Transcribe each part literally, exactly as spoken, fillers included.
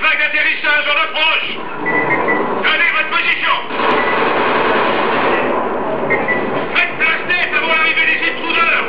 vague d'atterrissage, on approche. Gardez votre position. Faites place nette avant l'arrivée des intruders.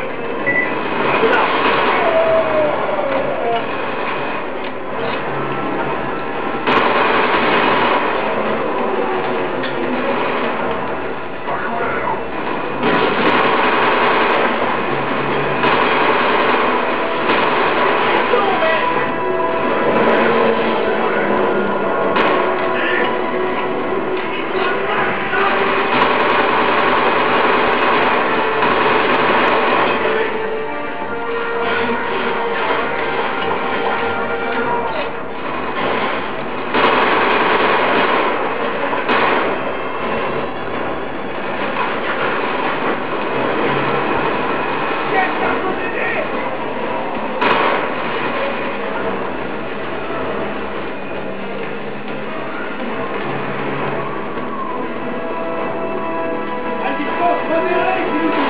Modérez, s'il vous plaît.